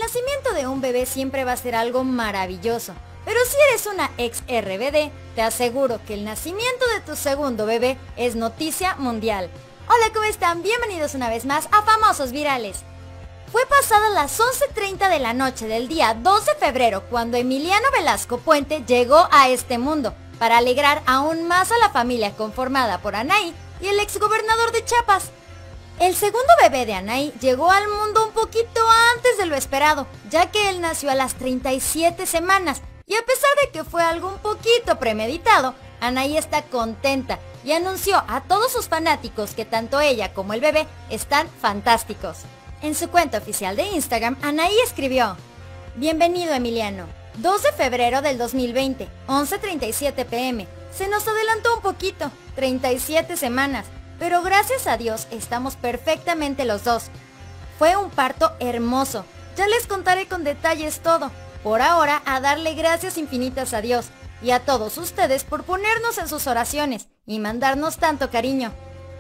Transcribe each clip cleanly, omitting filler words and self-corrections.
nacimiento de un bebé siempre va a ser algo maravilloso, pero si eres una ex RBD, te aseguro que el nacimiento de tu segundo bebé es noticia mundial. Hola, ¿cómo están? Bienvenidos una vez más a Famosos Virales. Fue pasadas las 11:30 de la noche del día 2 de febrero cuando Emiliano Velasco Puente llegó a este mundo para alegrar aún más a la familia conformada por Anaí y el exgobernador de Chiapas. El segundo bebé de Anaí llegó al mundo un poquito antes de lo esperado, ya que él nació a las 37 semanas, y a pesar de que fue algo un poquito premeditado, Anaí está contenta y anunció a todos sus fanáticos que tanto ella como el bebé están fantásticos. En su cuenta oficial de Instagram, Anaí escribió: "Bienvenido Emiliano, 2 de febrero del 2020, 11:37 p.m. Se nos adelantó un poquito, 37 semanas, pero gracias a Dios estamos perfectamente los dos. Fue un parto hermoso, ya les contaré con detalles todo. Por ahora, a darle gracias infinitas a Dios y a todos ustedes por ponernos en sus oraciones y mandarnos tanto cariño".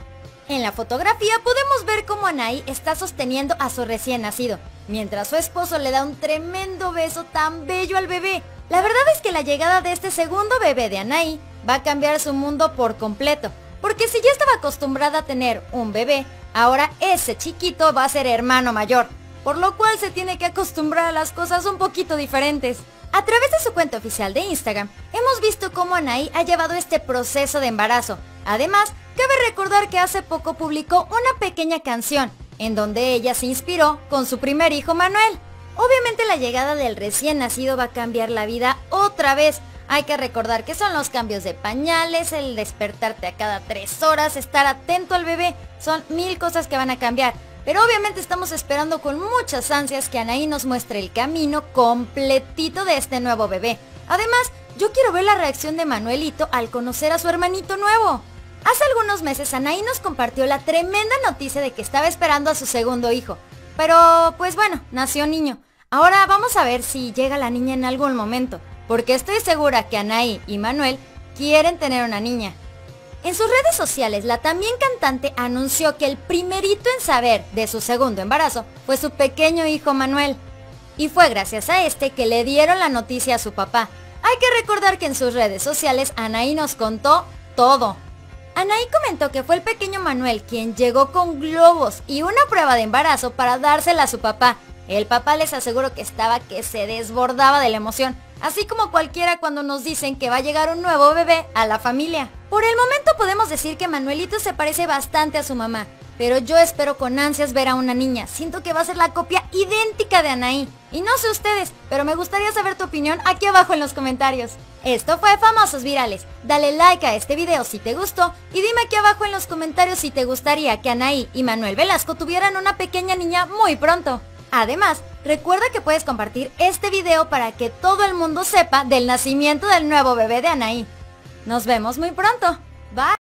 En la fotografía podemos ver cómo Anaí está sosteniendo a su recién nacido, mientras su esposo le da un tremendo beso tan bello al bebé. La verdad es que la llegada de este segundo bebé de Anaí va a cambiar su mundo por completo, porque si ya estaba acostumbrada a tener un bebé, ahora ese chiquito va a ser hermano mayor, por lo cual se tiene que acostumbrar a las cosas un poquito diferentes. A través de su cuenta oficial de Instagram, hemos visto cómo Anaí ha llevado este proceso de embarazo. Además, cabe recordar que hace poco publicó una pequeña canción, en donde ella se inspiró con su primer hijo Manuel. Obviamente la llegada del recién nacido va a cambiar la vida otra vez. Hay que recordar que son los cambios de pañales, el despertarte a cada 3 horas, estar atento al bebé, son 1000 cosas que van a cambiar. Pero obviamente estamos esperando con muchas ansias que Anaí nos muestre el camino completito de este nuevo bebé. Además, yo quiero ver la reacción de Manuelito al conocer a su hermanito nuevo. Hace algunos meses Anaí nos compartió la tremenda noticia de que estaba esperando a su segundo hijo. Pero, pues bueno, nació niño. Ahora vamos a ver si llega la niña en algún momento, porque estoy segura que Anaí y Manuel quieren tener una niña. En sus redes sociales, la también cantante anunció que el primerito en saber de su segundo embarazo fue su pequeño hijo Manuel. Y fue gracias a este que le dieron la noticia a su papá. Hay que recordar que en sus redes sociales Anaí nos contó todo. Anaí comentó que fue el pequeño Manuel quien llegó con globos y una prueba de embarazo para dársela a su papá. El papá, les aseguro que estaba que se desbordaba de la emoción, así como cualquiera cuando nos dicen que va a llegar un nuevo bebé a la familia. Por el momento podemos decir que Manuelito se parece bastante a su mamá, pero yo espero con ansias ver a una niña. Siento que va a ser la copia idéntica de Anaí. Y no sé ustedes, pero me gustaría saber tu opinión aquí abajo en los comentarios. Esto fue Famosos Virales. Dale like a este video si te gustó y dime aquí abajo en los comentarios si te gustaría que Anaí y Manuel Velasco tuvieran una pequeña niña muy pronto. Además, recuerda que puedes compartir este video para que todo el mundo sepa del nacimiento del nuevo bebé de Anaí. Nos vemos muy pronto. Bye.